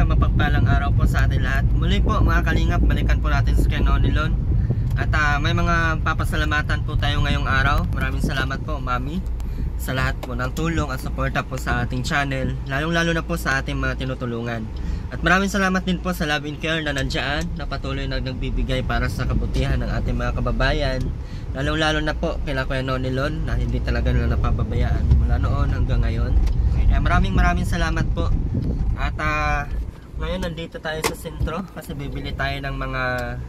mapagpalang araw po sa atin lahat. Muli po mga kalingap, balikan po natin si Kenonilon. At may mga papasalamatan po tayo ngayong araw. Maraming salamat po Mami sa lahat po ng tulong at suporta po sa ating channel, lalong-lalo na po sa ating mga tinutulungan. At maraming salamat din po sa Love and Care na nandiyan, na patuloy na nagbibigay para sa kabutihan ng ating mga kababayan, lalong-lalo na po kila Kuya Nonilon na hindi talaga nila napapabayaan mula noon hanggang ngayon. Kaya maraming salamat po. At ngayon nandito tayo sa sentro kasi bibili tayo ng mga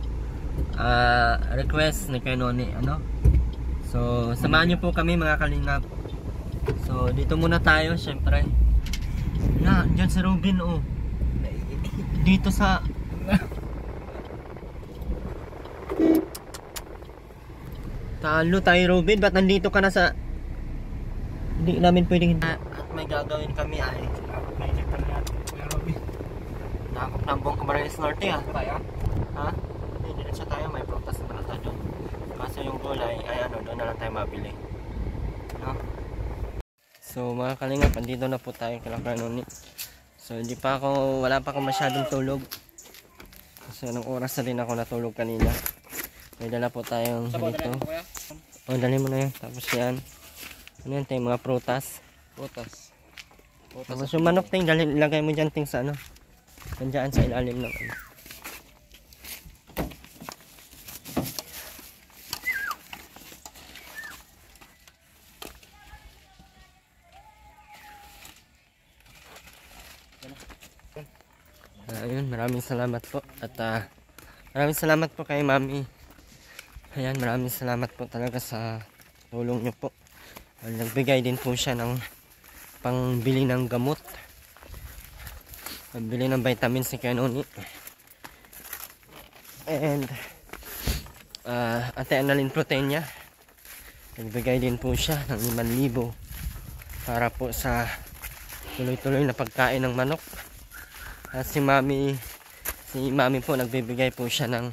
request ni Kuya Noni, ano? So samahan niyo po kami mga kalingap. So dito muna tayo syempre. Diyan si Robin oh. Dito sa talo tayo Robin, ba't nandito ka na sa hindi namin pwedeng at may gagawin kami ay nakakap ng buong Camarines Norte ha? Hindi na siya tayo, may prutas na tayo doon. Kaso yung gulay ay ano, doon na lang tayo mabili, no? So mga kalingap, andito na po tayo kay Noni. So wala pa ako masyadong tulog kasi anong oras na din ako natulog kanina. May dala po tayong dito. O dali mo na yan. Tapos yan, ano yan tayo, mga prutas. Tapos yung manok ting, lagay mo dyan ting sa ano, nandiyan sa ilalim ng ano. Ayun, maraming salamat po. At maraming salamat po kay Mami. Ayan, maraming salamat po talaga sa tulong nyo po. Nagbigay din po siya ng pangbili ng gamot, pagbili ng vitamins si Kenoni. And Ate Annalyn Protein niya, nagbigay din po siya ng 5,000 para po sa tuloy-tuloy na pagkain ng manok. At si Mami po nagbibigay po siya ng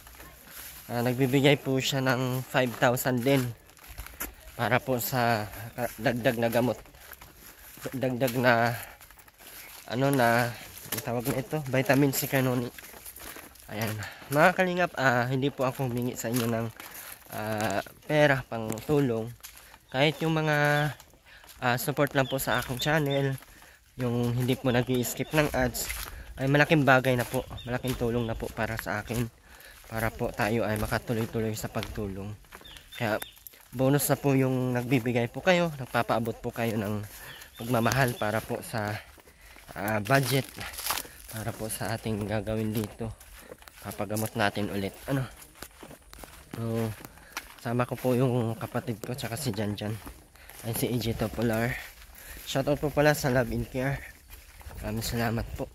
5,000 din para po sa dagdag na gamot, dagdag na ano na tawag na ito, vitamin C Kenoni. Ayan mga kalingap, hindi po ako humingi sa inyo ng pera pang tulong, kahit yung mga support lang po sa akong channel, yung hindi po nag-i-skip ng ads, ay malaking bagay na po, malaking tulong na po para sa akin, para po tayo ay makatuloy-tuloy sa pagtulong. Kaya bonus na po yung nagbibigay po kayo, nagpapaabot po kayo ng pagmamahal para po sa budget, para po sa ating gagawin dito, papagamot natin ulit, ano. So sama ko po yung kapatid ko tsaka si Janjan, ay si AJ Topolar. Shoutout po pala sa Love and Care, maraming salamat po.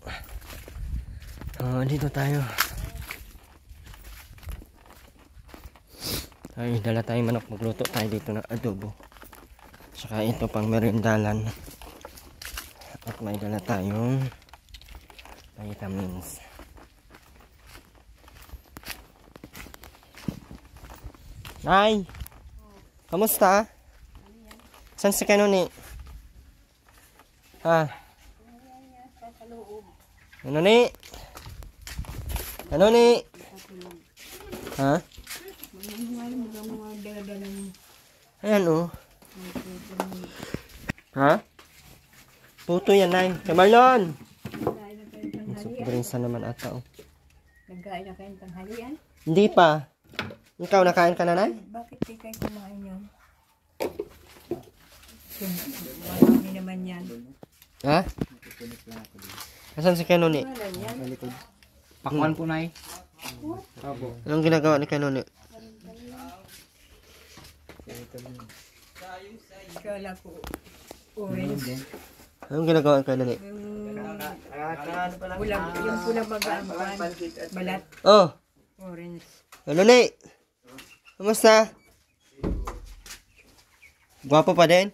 Dito tayo. Ay, dala tayong manok, magluto tayo dito ng adobo. Saka ito pang merindalan. At may dala tayong vitamins. Nay! Kamusta? Saan si Kenoni? Ha? Kenoni? Kenoni? Ha? Ayan oh. Ha? Puto yan, Nay. Kamarlon! Sobrang naman ata oh. Nagkain na kayong tanghalian? Hindi pa. Ikaw nakain ka na, Nay? Bakit di kayo kumain yun? Marami naman yan. Ha? Asan si Kenoni? Pakwan po, Nay. Anong ginagawa ni Kenoni? Kala ko orange. Anong ginagawa ni Kenoni? Yung pula mag-aampan. Balat. Oh! Orange. Kenoni! Kamusta? Gwapo pa din?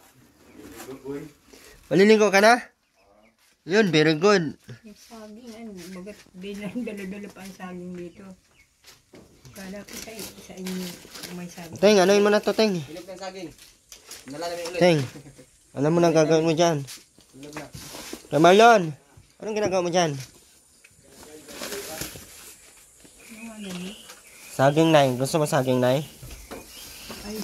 Maliligo ka na? Yun, very good. Yung saging, bagat bilang dala-dala pa ang saging dito. Kala ko sa inyo may saging. Teng, anuin mo na to, Teng. Ilog ng saging. Nalalamin ulit. Teng, alam mo na gagawin mo dyan. Kay Marlon, Anong ginagawa mo dyan? Ano yan eh? Saging, Nay. Gusto mo saging, Nay? Ay,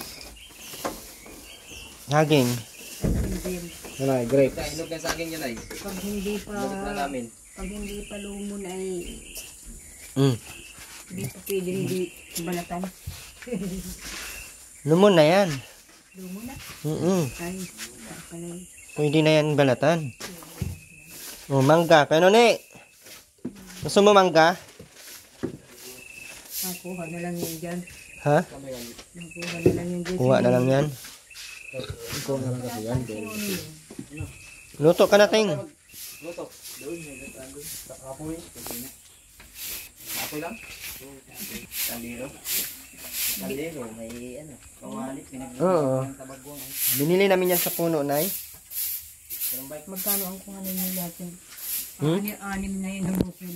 Saging. hindi. Ano ay, grape. Inog ng saging yun ay. Pag hindi pa, Inog na namin. pag hindi pa lumon ay Mm. hindi pa pwede hindi balatan. Lumon na yan. Lumon na. Ay, pala yun. Pwede na yan balatan. Oh, mangga. Kano ni? Gusto mo mangga? Nakuha na lang yun dyan. Ha? Nakuha na lang yun dyan. Kuha na lang yan. Ikaw na lang kasi yan. Luto ka na, Ting. Luto. Apoy. Apoy lang? Kaldero. Kaldero. May ano. Kawalit. Oo. Binili namin yan sa puno, Nay. Magkano ang kuha ninyo lahat yun? Hmm? Anim na yun ang bukid.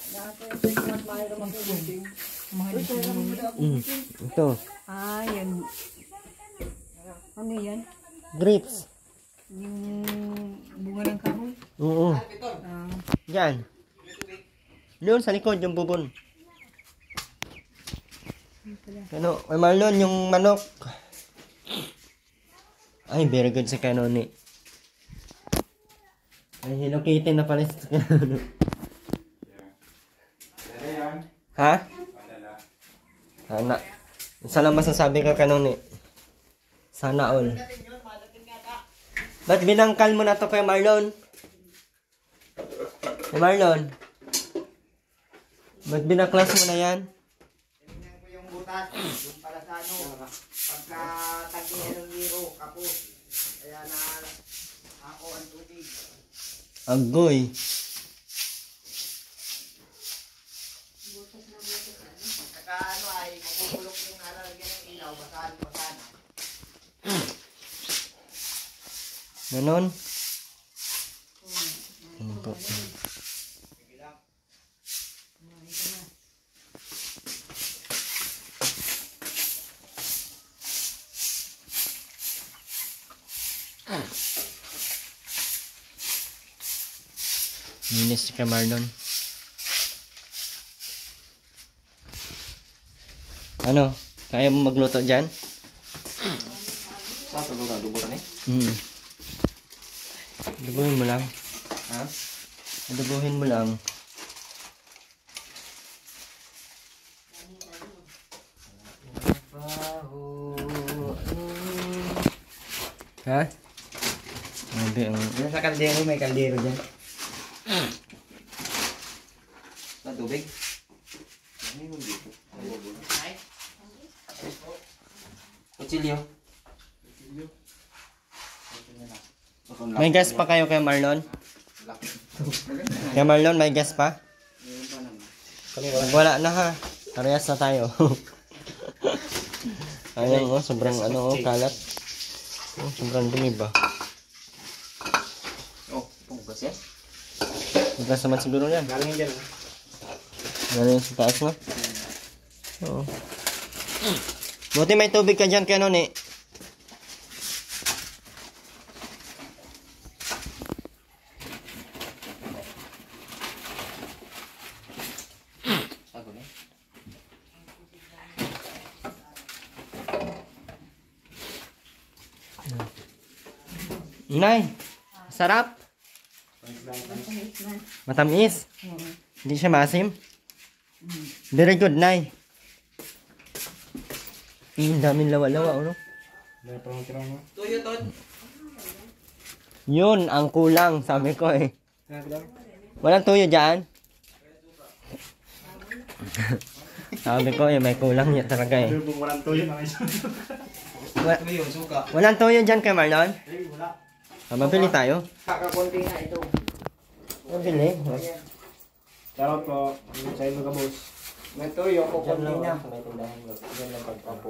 Mahal yun. Ito. Ah, yan. Ano yan? Grapes. Yung bunga ng kahoy? Oo. Ah, Yan. Doon sa likod, yung bubon. Ano, may Marlon, yung manok. Ay, very good si Kanoni. Ay, Hello Kitty na pala si Kanoni. Ha? Sana. Isa lang masasabi ka Kanoni. Sana all. Ba't binangkal mo na to kay Marlon? Kay Marlon? Ba't binaklas mo na yan? Tingnan ko yung butas. Yung pala sa ano. Pagka tagihan ng liro. Kapos. Kaya na ako ang tubig. Agoy. Saka ano ay magugulok yung nalalagyan ng ilaw. Basahan. Ganon. Ano po? Linis si Marlon. Ano? Kaya mo magluto dyan? Sa tulo na duburan eh. Adubuhin mo lang. Ha? Adubuhin mo lang. Ha? Sabi ang... Yan sa kaldero. May kaldero dyan. Sa tubig. Ano yung dito? Kutsilyo. May gas pa kayo kay Marlon? Kay Marlon, may gas pa? Wala na ha. Parehas na tayo. Ayan oh, sobrang ano oh, kalat. Oh, sobrang dumi ba? Oh, punggas yan. Gas naman siguro yan. Galing dyan. Galing sa taas no? Oo. Buti may tubig ka dyan kaya nun eh. Sago na. Nay, sarap. Matamis. Hindi siya maasim. Very good, Nay. Ang daming lawa-lawa, ano? May parang mo. Tuyo, Tod. Yun, ang kulang, sabi ko eh. Lang. Walang tuyo dyan? Sabi ko eh, may kulang niya talaga eh. Kung walang tuyo na kayo. Tuyo, suka. Walang tuyo dyan kay Marlon? Ay, wala. Mabili tayo. Kakakunti nga ito. Mabili. Shoutout po. Sa inyo ka, boss. May tuyo, kukunti na. May tindahan mo. Yan lang pagpapo.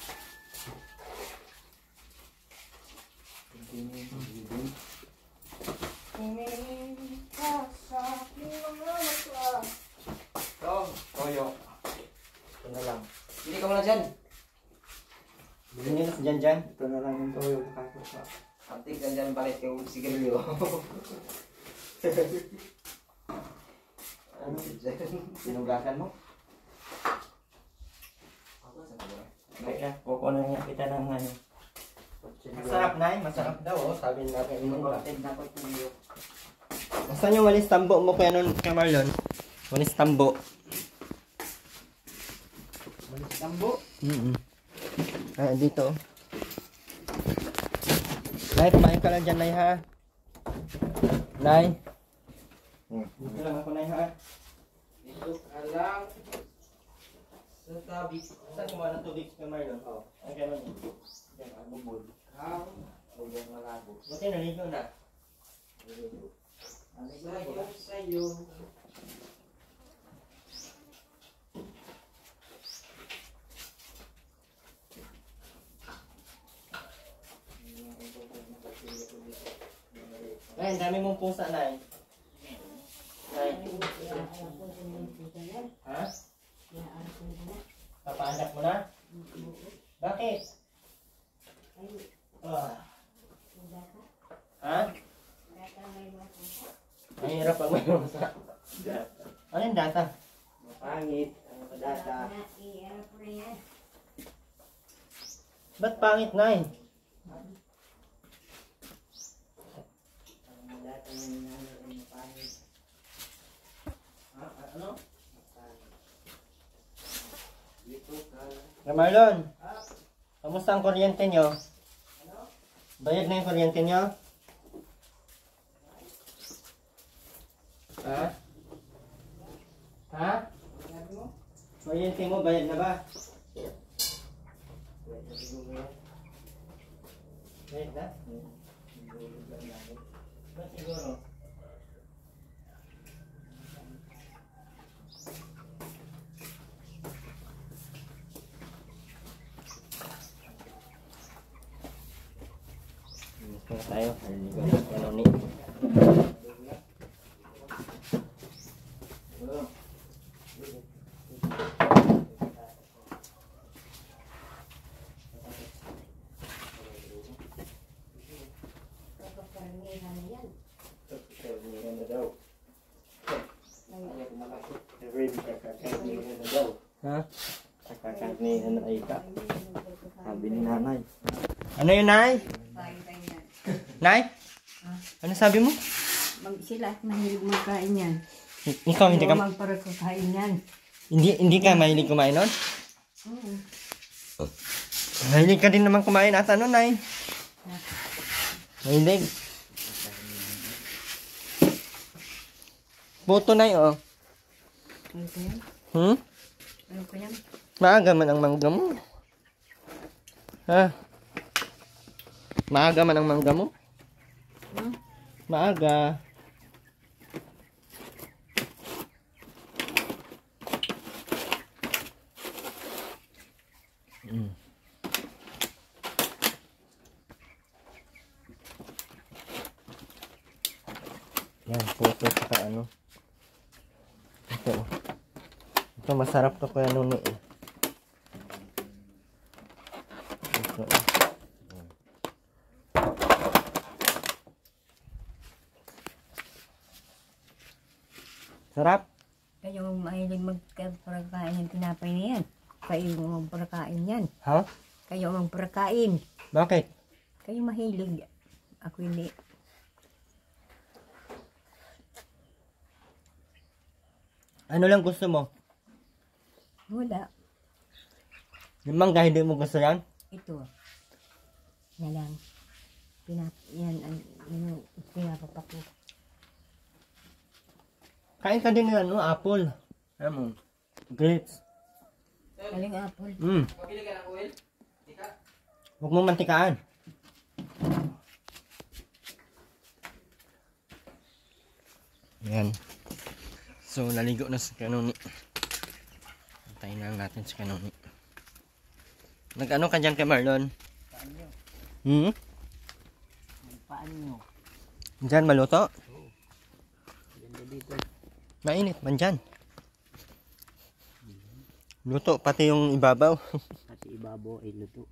Ito, toyo. Ito na lang. Hindi ka muna dyan. Bili na dyan. Ito na lang yung tuyo. Kakos pa. Antik, dyan dyan balik yung sigarilyo. Sinugasan mo? Kaya, kukunan niya kita ng ano. Masarap na masarap daw oh. Sabi natin mo ba? Nasaan yung walis tambo mo kaya nun, kay Marlon? Walis tambo. Malis tambo. Ah, dito. Nay, kumain ka lang dyan, Nay, ha? Nay? Dito lang ako, Nay, ha? Dito ka lang. Sa tabi. Saan kumuha ng tubig kay Marlon? Oo. Ang kaya nun? Diyan ang bubol. Ikaw. Huwag malabo. Buti naligo na. Sa'yo. Nay, ang dami mong pusa, Nay. Nay. Ha? Papaanak mo na? Bakit? Ah. Ha? Mahirap pag may pusa. Ano yung data? Mapangit. Ang madata. Ba't pangit, Nay? Ang madata ng nanay ay mapangit. Ha? Ano? Mapangit. Dito ka lang. Kay Marlon, kamusta ang kuryente nyo? Bayad na yung kuryente nyo? Ha? Ha? Sabi mo? Kuryente mo, bayad na ba? Pwede siguro yan. Bayad na? Siguro lang namin. Ba't siguro? Ito na tayo. Haliligaw na si Anoni. Ha? Kakakanihan na ay ka. Sabi ni nanay. Ano yun, Nay? Nay? Ano sabi mo? Sila mahilig magkain yan. Ikaw hindi ka Magparakakain yan. hindi ka mahilig kumain nun? Mahilig ka din naman kumain ata nun, Nay. Mahilig. Boto, Nay, oh. Ano ko yan? Hmm? Ano ko yan? Maaga man ang mangga mo. Ha? Maaga man ang mangga mo? Hmm? Maaga. Yan, puto saka ano. Ito. Ito masarap to kaya nung ito. Sarap. Kayo mahilig magparakain ng tinapay na yan. Kayo magparakain yan. Ha? Kayo magparakain. Bakit? Kayo mahilig. Ako hindi. Ano lang gusto mo? Wala. Yung mangga hindi mo gusto yan? Ito. Na lang. Yan ang pinapapak ko. Kain ka din ng ano, apple. Alam mo, grapes. Galing apple. Pabili ka ng oil? Tika? Huwag mo mantikaan. Yan. So, naligo na si Kanoni. Antayin lang natin si Kanoni. Nag-ano ka dyan kay Marlon? Hmm? Paano? Dyan, maluto? Ganda dito. Mainit man dyan. Luto, pati yung ibabaw. Pati ibabaw ay luto.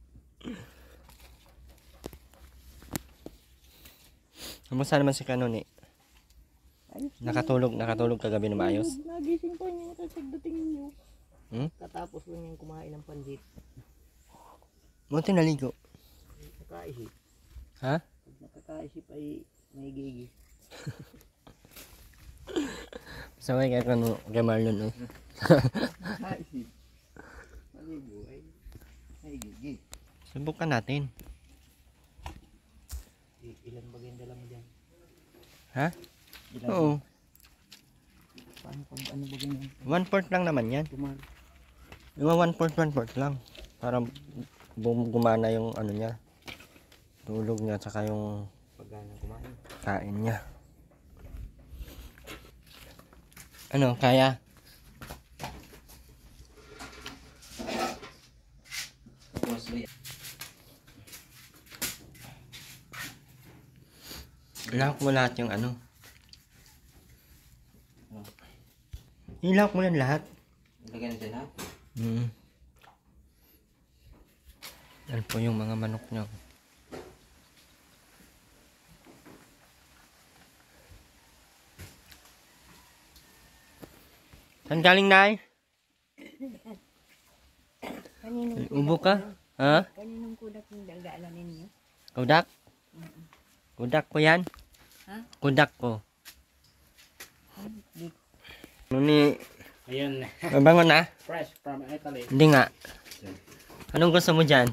Kamusta naman si Kanoni? Nakatulog kagabi na maayos. Nagising pa niya kasi dating niyo. Katapos lang yung kumain ng pansit. Buti naligo. Nakaisip. Ha? Pag nakakaisip ay may gigi. Sabay kay Marlon. Nakaisip. Maligo ay may gigi. Subukan natin. Ilan ba yung dala mo dyan? Ha? Ilan? Oo. Paano pag ano ba ganyan? 1/4 lang naman yan. Tumal. Yung 1/4 lang. Para gumana yung ano niya. Tulog niya tsaka yung Pagana kumain. kain niya. Ano, kaya? Ilak mo lahat yung ano. Ilak mo yan lahat. Lagyan natin ha? Yan po yung mga manok niya. Saan galing, Nay? Kaninong Ubo ka? Ha? Kaninong kudak yung dala ninyo? Kudak? Kudak ko yan? Ha? Kudak ko. Ano ni... Ayun. Mabango na? Fresh from Italy. Hindi nga. Anong gusto mo dyan?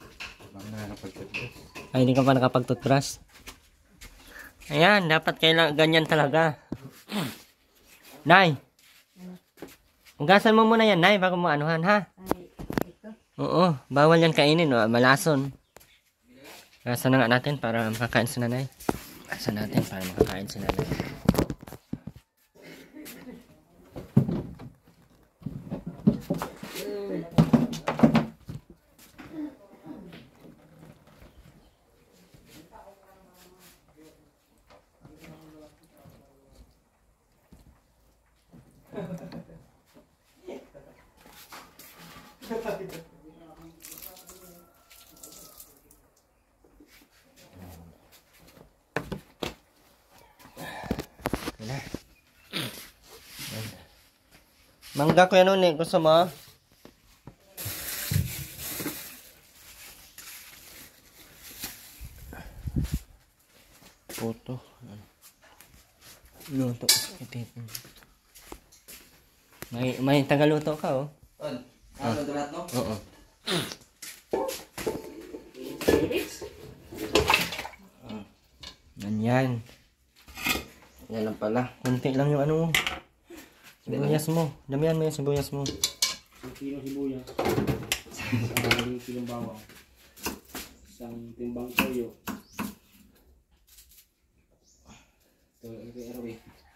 Ay, hindi ka pa nakapag-toothbrush. Ayan, dapat ganyan talaga. Nay! Hugasan mo muna yan, Nay, bago mo anuhan, ha? Ay, ito. Oo, bawal yan kainin, malason. Hugasan na nga natin para makakain si Nanay. Hugasan natin para makakain si Nanay. Mangga ko yan nun eh. Gusto mo? Puto. Luto. May tagaluto ka oh. Ano lahat no? Oo. Ganyan. Yan lang pala. Kunti lang yung ano mo. Sibuyas mo. Damihan mo yung sibuyas mo. 1 kilo sibuyas. 1 kilong bawang. 1 timbang toyo. Ito, Erwin.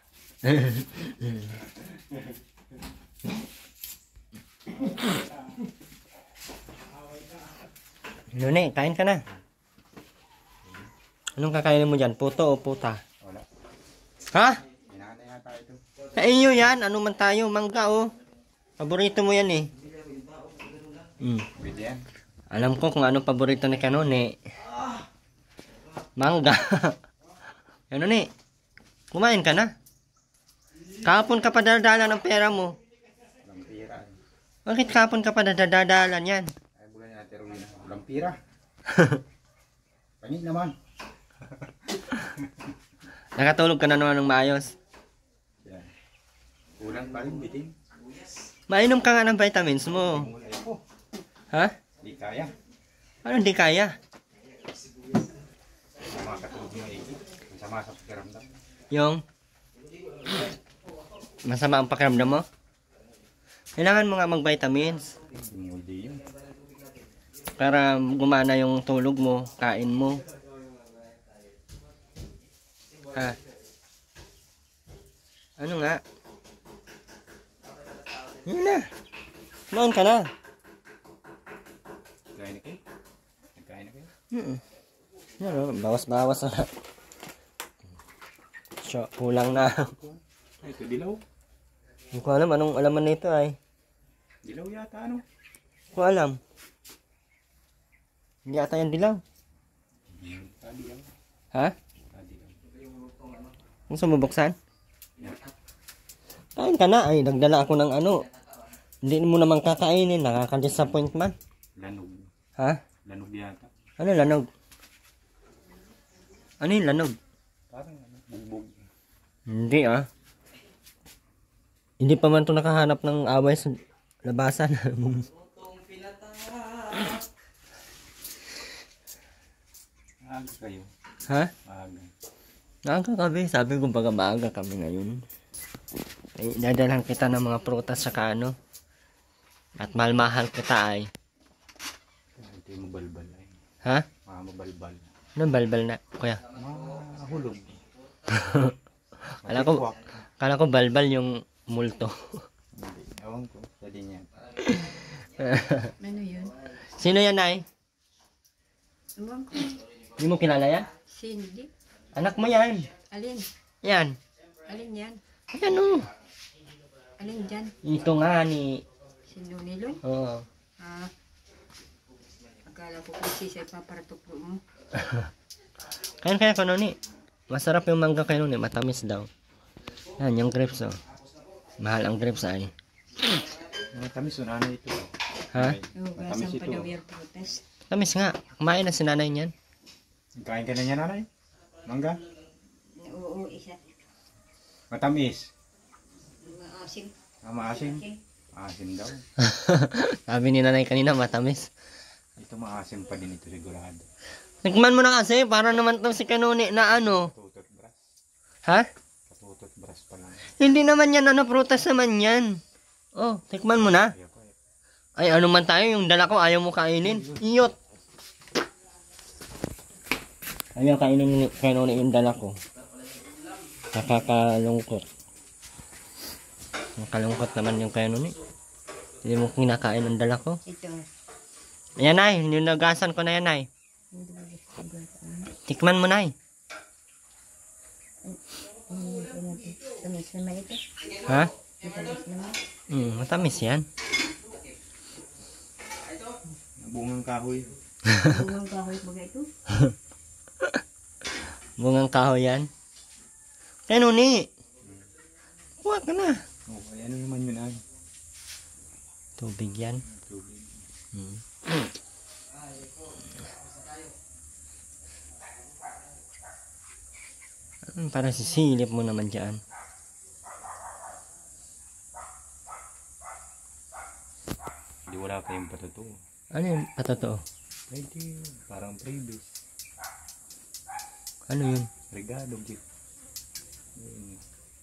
Nune, kain ka na. Anong kakainin mo dyan? Puto o puta? Wala. Ha? Hinahanda yata ito. Sa iyo yan. Ano man tayo? Mangga oh. Paborito mo yan eh. Pwede yan. Alam ko kung ano paborito ni Kanone. Mangga. Kanone, kumain ka na. Kahapon ka pa dadala ng pera mo. Lampira. Bakit kahapon ka pa dadala yan? Ay, bulan niya natin Erwin. Lampira. Pani naman. Nakatulog ka na naman ng maayos. Yan. Kulang pa rin, bitin. Mainom ka nga ng vitamins mo. Oh, Ha? di kaya. Ano hindi kaya? Sama katulog yung ikit. Sama sa pakiramdam. Yung masama ang pakiramdam mo? Kailangan mo nga mag-vitamins Hindi yun. para gumana yung tulog mo, kain mo. Ha? Ano nga? Yun na. Kumain ka na. Nagkain na kayo? Nagkain na kayo? Yan o, bawas-bawas na. So, kulang na. Ay, ito dilaw. Hindi ko alam anong alaman nito ay. Dilaw yata ano? Hindi ko alam. Hindi ata yan dilaw. Tadi lang. Ha? Tadi lang. Gusto mo buksan? Kain ka na. Ay, nagdala ako ng ano. Hindi mo naman kakainin. Nakaka-disappoint man. Lanog. Ha? Lanog yata. Ano lanog? Ano yung lanog? Parang bugbog. Hindi ah. Hindi pa man ito nakahanap ng away sa labasan. Maaga kayo. Ha? Maaga. Maaga kami. Sabi ko baga maaga kami ngayon. Ay, dadalan kita ng mga prutas sa ano. At mahal-mahal kita ay. Ito yung mabalbal ay. Ha? Mga mabalbal. Ano balbal na? Kuya. Mahulog. Kala ko balbal yung multo. Hindi. Ewan ko. Pwede niya. Ano yun? Sino yan ay? Ewan ko. Hindi mo kilala yan? Cindy. Anak mo yan. Alin? Yan. Alin yan? Ayan o. Alin dyan? Ito nga ni... Sino nilo? Oo. Ah. Akala ko kasi sa papartuplo mo. Kaya ko ni. Masarap yung mangga kayo ni. Matamis daw. Yan, yung grapes oh. Mahal ang grapes ay. Mga tamis o nanay ito. Ha? Hugasan pa daw yung prutas. Tamis nga. Kumain na si nanay niyan. Kain ka na niya nanay? Mangga? Oo, isa. Matamis. Maasim. Maasim. Maasim daw. Sabi ni nanay kanina matamis. Ito maasim pa din ito sigurado. Tikman mo na kasi. Para naman to si Kanuni na ano. Katutot brass. Ha? Katutot brass pa lang. Hindi naman yan. Ano, prutas naman yan. Oh, tikman mo na. Kaya pa eh. Ay, ano man tayo. Yung dala ko ayaw mo kainin. Iyot. Ayaw kainin ni Kanuni yung dala ko. Nakakalungkot. Nakalungkot naman yung Kanuni. Hindi mo kinakain ang dala ko. Ito. Ayan ay, ninugasan ko na yan ay. Tikman mo na ay. Tamis naman ito. Ha? Tamis naman. Matamis yan. Bungang kahoy. Bungang kahoy baga ito. Bungang kahoy yan. Kanuni. Kuha ka na. Oh, ay ano naman yun ay. Tubig yan. Tubig. Para sisilip mo naman dyan. Hindi wala kayong patuto. Ano yung patotoo? Pwede. Parang previous. Ano yun? Regalo gift. Yun.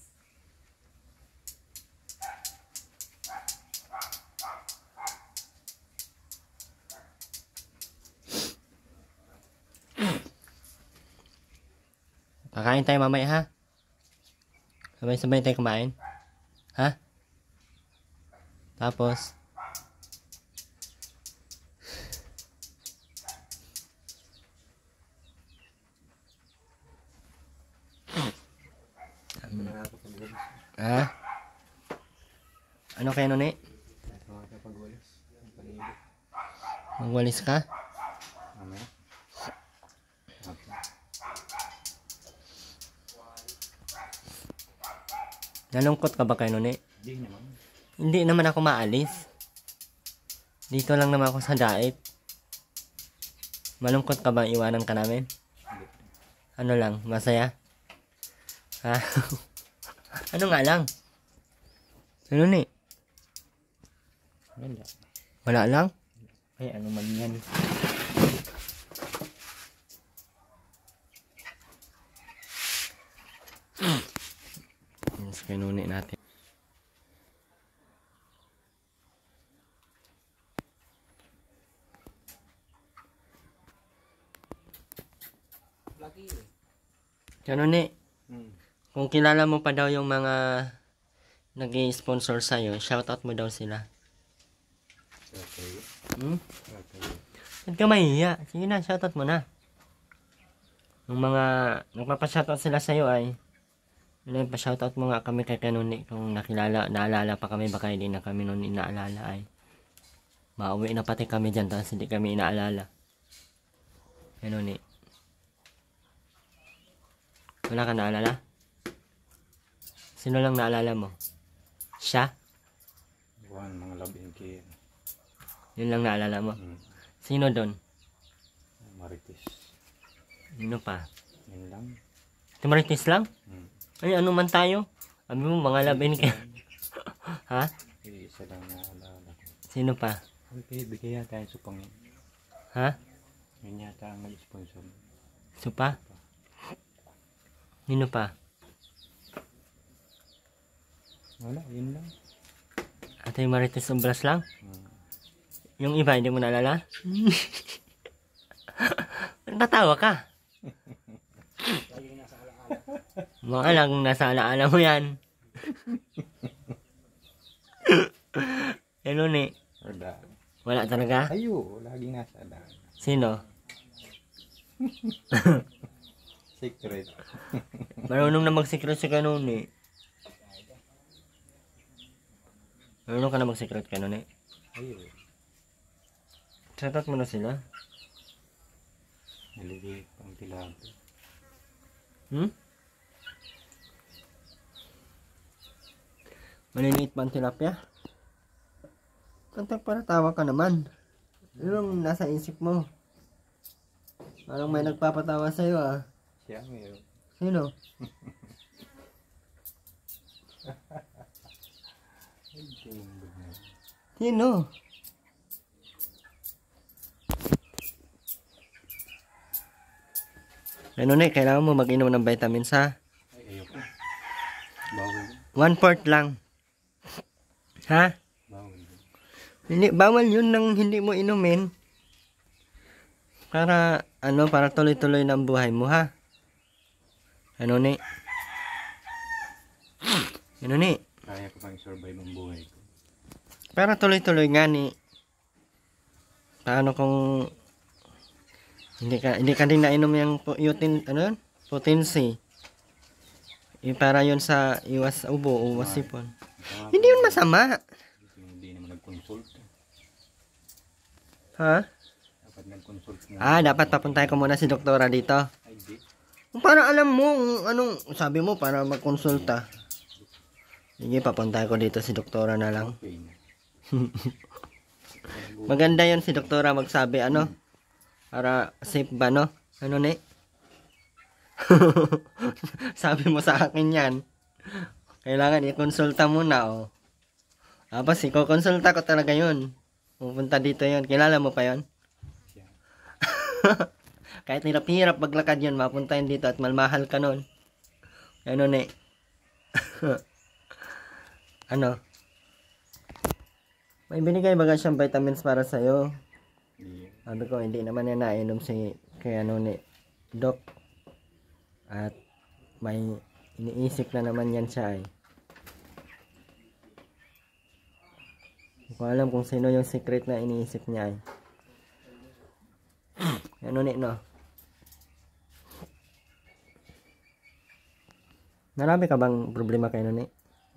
Kakain tayo mamaya ha? Sabay-sabay tayo kumain? Ha? Tapos? Ha? Ano kayo nun eh? Nakakapagwalis. Magwalis ka? Mamaya. Okay. Nalungkot ka ba kayo nun eh? Hindi naman. Hindi naman ako maalis. Dito lang naman ako sa daet. Malungkot ka ba iwanan ka namin? Ano lang, masaya? Ha? Ano nga lang? Ano ni? Wala. Wala lang? Ay, ano man yan. Yes, kinuni natin. Kanuni, kung kilala mo pa daw yung mga nag-i-sponsor sa'yo, shoutout mo daw sila. Okay. Okay. Ba't ka mahihiya? Sige na, shoutout mo na. Yung mga nagpapa-shoutout sila sa'yo ay pa-shoutout mo nga kami kay Kanuni kung naalala pa kami, baka hindi na kami noon inaalala ay mauwi na pati kami dyan tapos hindi kami inaalala. Kanuni. Wala ka naalala? Sino lang naalala mo? Siya? Buwan, mga love and care. Yun lang naalala mo. Hmm. Sino doon? Marites. Sino pa? Yun lang. Timaritis lang? Hmm. Ay, ano man tayo? Sabi mo, mga labin ka. Ha? Isa lang naalala ko. Sino pa? Okay, bigay yata yung supang yun. Ha? Yun yata ang nag-sponsor. Supa? Sino pa? Wala, yun lang. Ate Marites Obras lang? Hmm. Yung iba, hindi mo naalala? Natawa ka. Mga lang kung nasa alaala mo yan. Ano ni? Wala. Wala talaga? Ayo, lagi nasa daan. Sino? Secret. Marunong na mag-secret si Kanuni. Marunong ka na mag-secret Kanuni. Ayo. Shoutout mo na sila. Naliliit pang tilapia. Hmm? Maliliit ba ang tilapia? Kantak para tawa ka naman. Yung nasa isip mo. Parang may nagpapatawa sa'yo ah. Siya meron. Sino? Ay, tingin na. Sino? Ano na, kailangan mo mag-inom ng vitamins ha? Ay, ayoko. Bawal. 1/4 lang. Ha? Bawal. Hindi, bawal yun nang hindi mo inumin. Para, para tuloy-tuloy ng buhay mo ha? Ano ni? Ano ni? Kaya ko pang survive ang buhay ko. Para tuloy-tuloy nga ni. Paano kung hindi ka din nainom yung potency. Para yun sa iwas ubo o iwas sipon. Hindi yun masama. Hindi naman nag-consult. Ha? Dapat nag-consult mo. Dapat papuntahin ko muna si doktora dito. Ay, di. Para alam mo kung anong sabi mo para magkonsulta. Sige, papuntahin ko dito si doktora na lang. Okay na. Maganda yun si doktora magsabi para safe ba no? Ano ni? Sabi mo sa akin yan. Kailangan i-konsulta muna oh. Tapos i-konsulta ko talaga yun. Pupunta dito yun. Kilala mo pa yun? Kahit hirap-hirap maglakad yun, mapunta yun dito at malmahal ka nun. Ano ni? Ano? May binigay baga siyang vitamins para sa'yo. Hindi. Sabi ko, hindi naman yan nainom si kaya ni Doc. At may iniisip na naman yan siya eh. Hindi ko alam kung sino yung secret na iniisip niya eh. Ano ni, no? Marami ka bang problema kayo ni?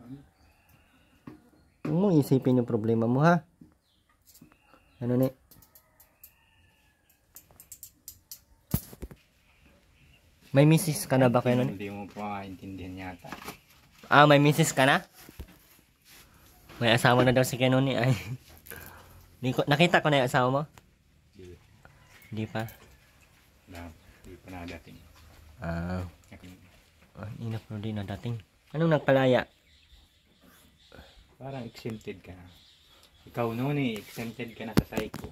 Huwag mong isipin yung problema mo ha. Ano ni? May misis ka na ba kayo ni? Hindi mo pa maintindihan yata. May misis ka na? May asawa na daw si Kenoni ay. Nakita ko na yung asawa mo? Hindi. Hindi pa. Hindi pa nadating. Inap mo din na dating. Anong nagpalaya? Parang exempted ka na. Ikaw noon exempted ka na sa psycho.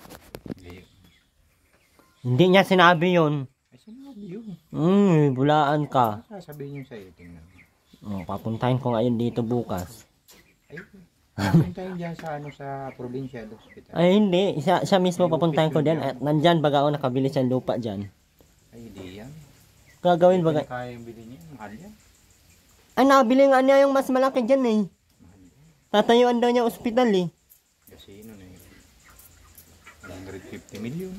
Hindi niya sinabi yun. Ay, sinabi yun. Bulaan ka. Sasabihin yung sa'yo, tingnan mo. Papuntahin ko ngayon dito bukas. Ay, papuntahin dyan sa probinsya, hospital. Ay, hindi. Siya mismo papuntahin ko din. At nandyan baga ako nakabili siyang lupa dyan. Ay, hindi yan. Gagawin baga. Hindi kaya yung bilhin niya. Mahal yan. Ay, nabili nga niya yung mas malaki dyan eh. Tatayuan daw niya ospital eh. Kasi yun na yun. 150 million.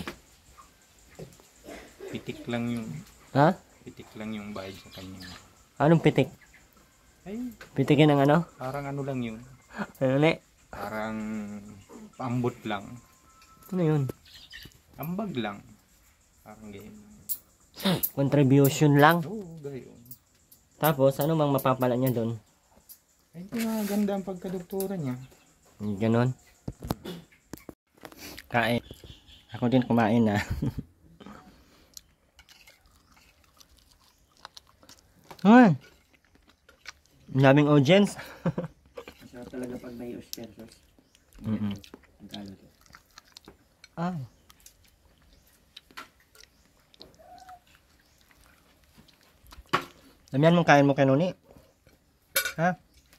Pitik lang yung... Ha? Pitik lang yung bayad sa kanya. Anong pitik? Ay, Pitikin ng ano? parang ano lang yun. Ano ni? Parang paambot lang. Ano yun? Ambag lang. Parang ganyan. Contribution lang. Oo, gayon. Tapos, ano mang mapapala niya doon? Ay, di maganda ang pagkadoktora niya. Ganon. Kain. Ako din kumain na. Ay. Ang daming audience. Masarap talaga pag may oyster sauce. Mm-mm. Ang kalo to. Ah. Damihan mong kain mo kay Noni. Ha?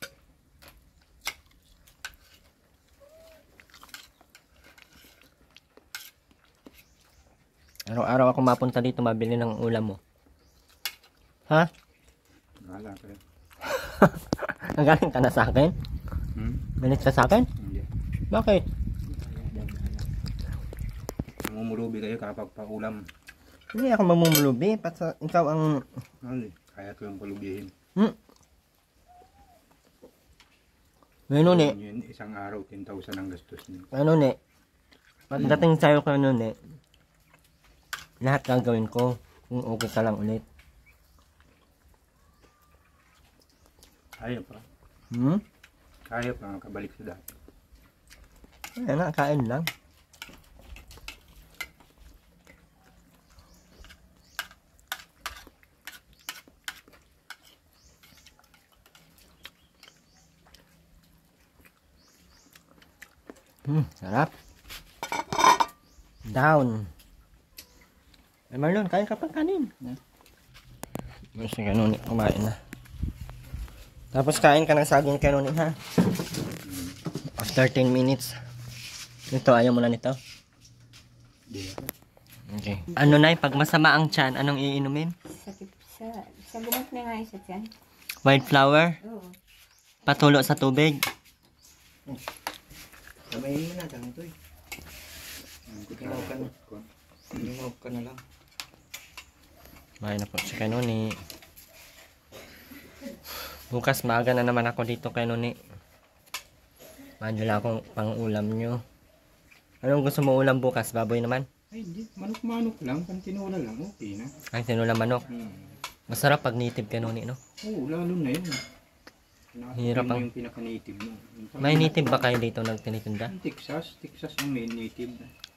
Araw-araw ako mapunta dito mabili ng ulam mo. Ha? Wala ka. Nagaling ka na sa akin? Galit ka sa akin? Hindi. Bakit? Namumulubi kayo kapag paulam. Hindi ako mamumulubi. Ikaw ang... Ano eh, kaya ko yung palubihin. Ngayon eh. Yun, isang araw, 10,000 ang gastos niyo. Ano ne? Pagdating sa'yo ka ne, lahat gagawin ko kung okay ka lang ulit. Kaya pa. Kaya pa makabalik sa dati. Ayan na, kain lang. Sarap. Down. Ay Marlon, kain ka pang kanin. Basta ganun, kumain na. Tapos kain ka ng saging kanunin ha. After 10 minutes. Ito, ayaw mo na nito? Hindi. Okay. Ano na pag masama ang tiyan, anong iinumin? Sa gumot na nga isa dyan. White flower? Oo. Patulo sa tubig? Samayin mo na, dami to eh. Limaw ka na lang. May na po si Kanuni. Bukas maaga na naman ako dito kay Nuni. Madala akong pang-ulam nyo. Anong gusto mo ulam bukas? Baboy naman? Ay, hindi. Manok-manok lang. Pantinola lang. Okay na. Ay, tinula manok. Masarap pag native Kanuni, no? Oo, lalo na yun. Hirap ang... Yung pinaka-native mo. May native ba kayo dito nagtinitinda? Yung Texas. Texas ang main native.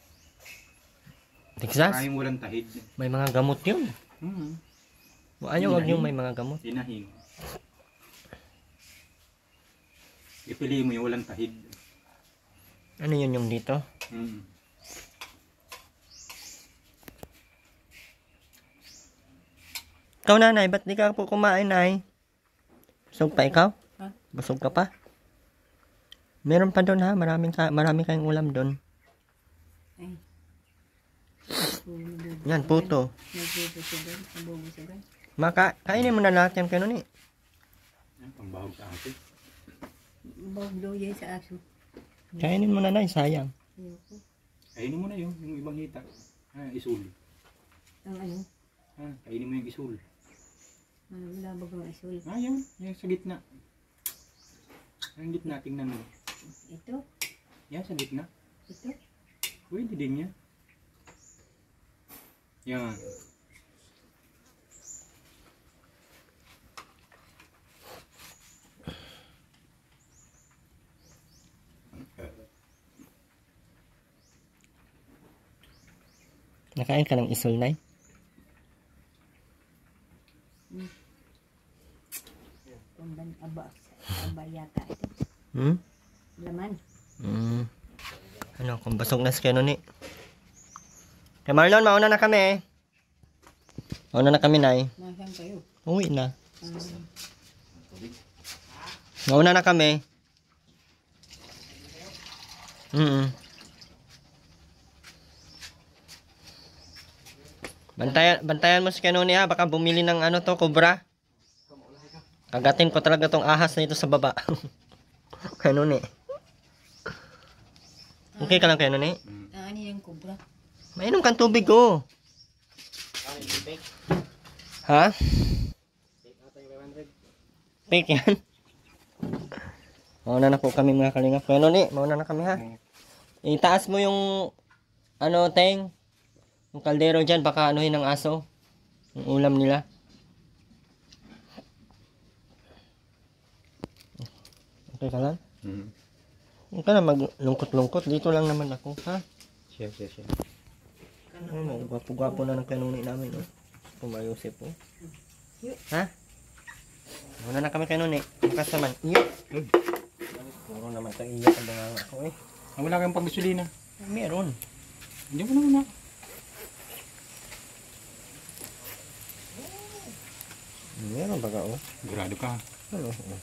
Texas? Kaya walang tahid. May mga gamot yun. Ayaw wag yung may mga gamot. Inahin. Ipili mo yung walang tahid. Ano yun yung dito? Ikaw nanay, ba't di ka po kumain nay? Busog pa ikaw? Ha? Busog ka pa? Meron pa doon ha, marami kayong ulam doon. Ay. Yan, puto. Nagpupo siya doon. Nabubo siya doon. Kainin mo na lahat yan Kanuni. Pambahog sa atin. Baglo yan sa aso. Kainin mo na nay, sayang. Ayoko. Kainin mo na yung ibang hita. Isul. Ang ano? Kainin mo yung isul. Wala ba kang asul? Yan. Yung sa gitna. Ang gitna, tingnan mo. Ito? Yan, sa gitna. Ito? Pwede din yan. Yan. Nakain ka ng isul nay? Pamban aba. Aba yata ito. Laman. Ano, kung basog na si Kanuni. Kay Marlon, mauna na kami. Mauna na kami, nay. Nasaan kayo? Uwi na. Mauna na kami. Bantayan mo si Kanuni ha. Baka bumili ng ano to, cobra. Kagatin ko talaga tong ahas na ito sa baba. Kanuni. Okay ka lang Kanuni? Ano yung kubra? Mainom kang tubig ko. Ha? Fake yan. Mauna na po kami mga kalingap. Kanuni, mauna na kami ha. Itaas mo yung ano, teng. Yung kaldero dyan, baka anuhin ng aso. Yung ulam nila. Okay ka lang? Hmm. Huwag ka na maglungkot-lungkot. Dito lang naman ako, ha? Siya. Ano, gwapo-gwapo na ng kanuni namin, oh. Pumayusip, oh. Ha? Muna na kami kanuni. Bukas naman. Iyo. Puro naman tayo iyak ang banganga ako, eh. Wala kang panggasolina. Meron. Hindi mo naman na. Meron baga, oh. Sigurado ka. Ano, oh.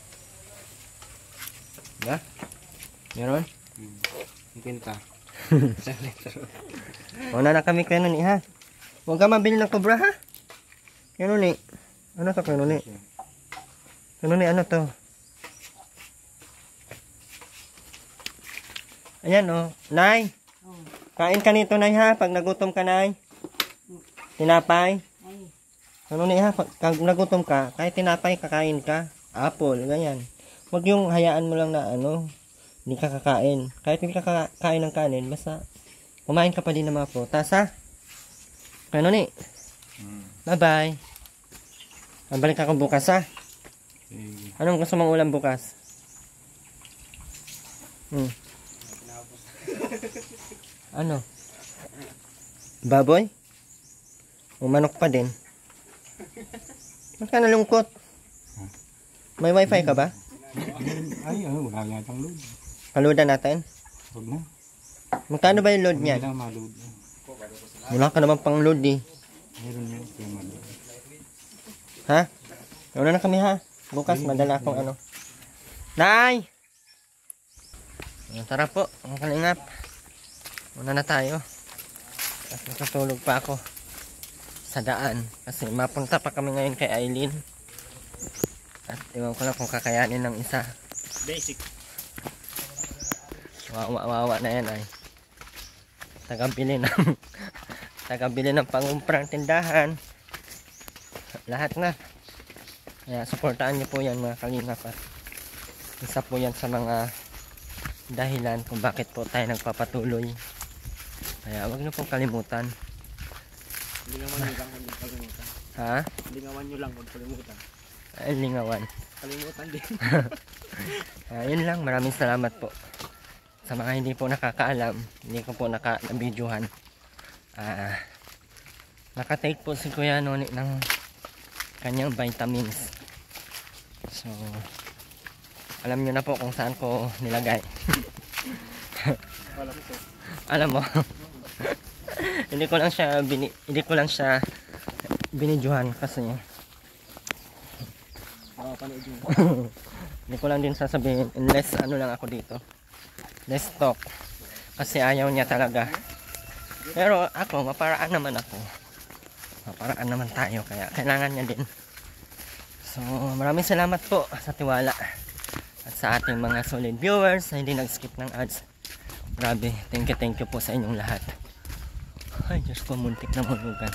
Ha? Meron? Kwenta. Muna na kami kanuni, ha? Huwag ka mabili ng kobra, ha? Kanuni. Ano to kanuni? Kanuni, ano to? Ayan, oh. Nay! Kain ka nito, Nay, ha? Pag nagutom ka, Nay. Tinapay. Kanuni, ha? Pag nagutom ka, kahit tinapay, kakain ka. Apple, ganyan. Huwag yung hayaan mo lang na, ano, hindi ka kakain. Kahit hindi ka kakain ng kanin, basta kumain ka pa din ng mga prutas, ha? Kanuni. Bye-bye. Babalik ako bukas, ha? Sige. Anong gusto mong ulam bukas? Ano? Baboy? O manok pa din? Ba't ka nalungkot? May wifi ka ba? Ay, wala yatang load. Paludan natin? Huwag na. Magkano ba yung load Hindi niyan? lang ma-load. Wala ka naman pang load, eh. Meron yun. Kaya ma-load. Ha? Una na kami, ha? Bukas, madala akong ano. Nay! Tara po, ang kalingap. Una na tayo. At natutulog pa ako sa daan. Kasi mapunta pa kami ngayon kay Aileen. At iwan ko lang kung kakayanin ng isa. Basic. Wawa na yan ay. Tagabili ng pangumprang tindahan. Lahat na. Kaya supportaan niyo po yan mga kalingap. At isa po yan sa mga dahilan kung bakit po tayo nagpapatuloy. Kaya wag niyo pong kalimutan. Lingawan nyo lang, huwag kalimutan. Ha? Lingawan nyo lang, huwag kalimutan. Ay, lingawan. Kalimutan din. Yun lang, maraming salamat po. Sa mga hindi po nakakaalam, hindi ko po nabidyohan. Nakatake po si Kuya Noni ng kanyang vitamins. So, alam nyo na po kung saan ko nilagay. Alam mo. hindi ko lang siya binidyohan kasi Panood nyo. hindi ko lang din sasabihin unless ano lang ako dito. Let's talk. Kasi ayaw niya talaga. Pero ako, maparaan naman ako. Maparaan naman tayo. Kaya kailangan niya din. So, maraming salamat po sa tiwala. At sa ating mga solid viewers na hindi nag-skip ng ads. Grabe. Thank you po sa inyong lahat. Ay, Diyos ko, muntik na mulugan.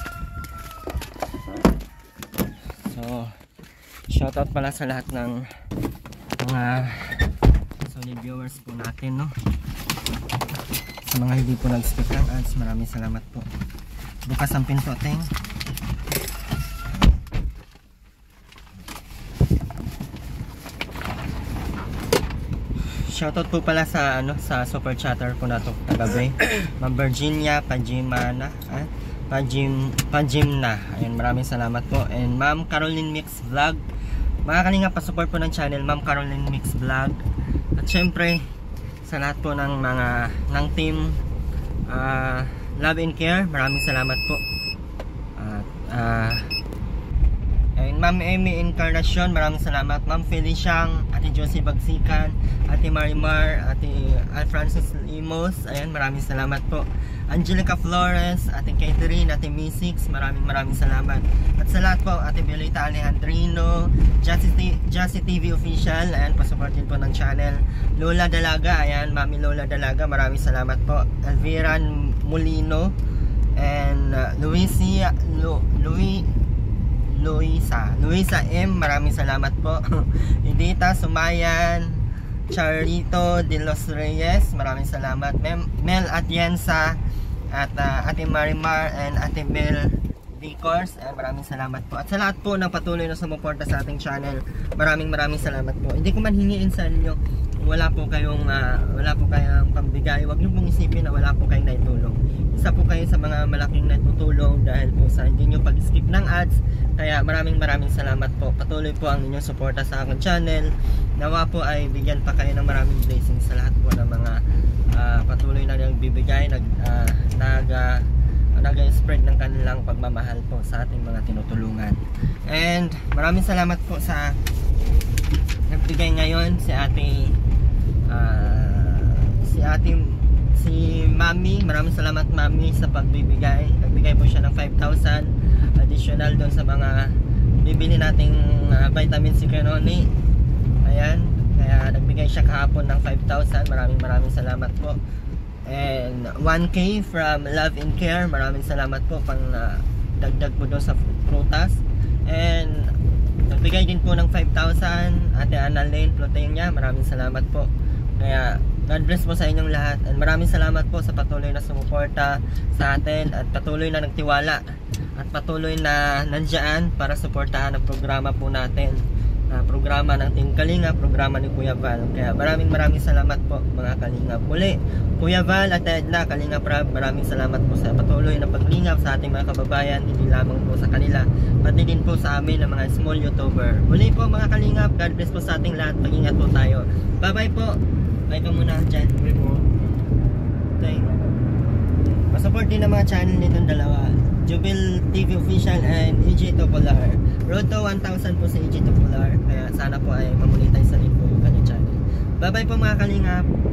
So, shoutout pala sa lahat ng mga solid viewers po natin, no? Sa mga hindi po nag-skip ng ads, maraming salamat po. Bukas ang pinto, ting. Shoutout po pala sa sa super chatter po na to kagabi. Ma'am Virginia Pajimana, Pajimna. Ayun, maraming salamat po. And Ma'am Caroline Mix Vlog. Mga kalinga, pa-support po ng channel Ma'am Caroline Mix Vlog. At syempre sa lahat po ng team Love and Care, maraming salamat po. And Ma'am Amy Encarnacion, maraming salamat. Ma'am Feliciang, Ate Josie Bagsikan, Ate Marimar, Ate Francis Limos, ayan, maraming salamat po. Angelica Flores, Ate Catherine, Ate Misix, maraming salamat. At sa lahat po, Ate Violeta Alejandrino, Jassy TV Official, ayan, pasuportin po ng channel. Lola Dalaga, ayan, Mami Lola Dalaga, maraming salamat po. Elvira Molino, and Luisa M, maraming salamat po. Edita Sumayan, Charito de los Reyes, maraming salamat. Mel Atienza, at Ate Marimar and Ate Bel Decors. Maraming salamat po. At sa lahat po ng patuloy na sumuporta sa ating channel, maraming salamat po. Hindi ko man hingiin sa inyo, wala po kayong pambigay. Huwag niyo pong isipin na wala po kayong naitulong. Isa po kayo sa mga malaking naitutulong dahil po sa hindi niyo pag-skip ng ads. Kaya maraming salamat po. Patuloy po ang inyong suporta sa aking channel. Nawa po ay bigyan pa kayo ng maraming blessings sa lahat po ng mga patuloy na nagbibigay, nag-spread ng kanilang pagmamahal po sa ating mga tinutulungan. And maraming salamat po sa nagbigay ngayon si Mami. Maraming salamat Mami sa pagbibigay. Nagbigay po siya ng 5,000 additional doon sa mga bibili nating vitamin C Canoni. Ayan, kaya nagbigay siya kahapon ng 5,000. Maraming salamat po. And 1K from Love and Care. Maraming salamat po pang dagdag po doon sa prutas. And nagbigay din po ng 5,000 Ate Annalyn Plotenia. Maraming salamat po. Kaya God bless po sa inyong lahat. And maraming salamat po sa patuloy na sumuporta sa atin at patuloy na nagtiwala at patuloy na nandiyan para suportahan ang programa po natin. Programa ng Team Kalinga, programa ni Kuya Val. Kaya maraming salamat po mga Kalinga. Muli, Kuya Val at Edna, Kalinga Prab, maraming salamat po sa patuloy na paglingap sa ating mga kababayan, hindi lamang po sa kanila, pati din po sa amin ng mga small YouTuber. Muli po mga Kalingap, God bless po sa ating lahat. Mag-ingat po tayo. Bye-bye po. Bye ka muna dyan. Bye po. Okay. Pasupport din ang mga channel nitong dalawa, Jubil TV Official and EG Topolar. Road to 1,000 po sa EG Topolar. Kaya sana po ay mamonetize na rin po yung kanyang channel. Bye bye po mga Kalingap.